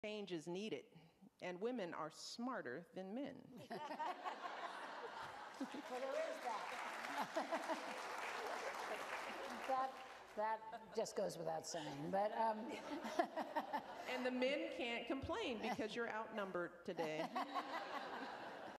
Change is needed, and women are smarter than men. Well, there is that. That just goes without saying, but... And the men can't complain because you're outnumbered today.